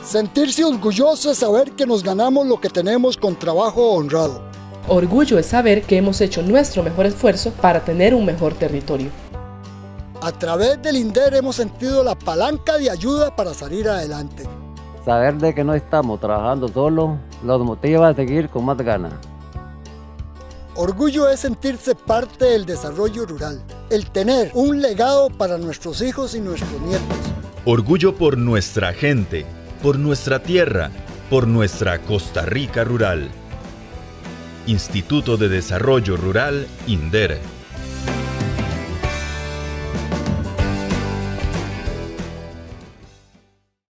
Sentirse orgulloso es saber que nos ganamos lo que tenemos con trabajo honrado. Orgullo es saber que hemos hecho nuestro mejor esfuerzo para tener un mejor territorio. A través del INDER hemos sentido la palanca de ayuda para salir adelante. Saber de que no estamos trabajando solos nos motiva a seguir con más ganas. Orgullo es sentirse parte del desarrollo rural, el tener un legado para nuestros hijos y nuestros nietos. Orgullo por nuestra gente, por nuestra tierra, por nuestra Costa Rica rural. Instituto de Desarrollo Rural, INDER.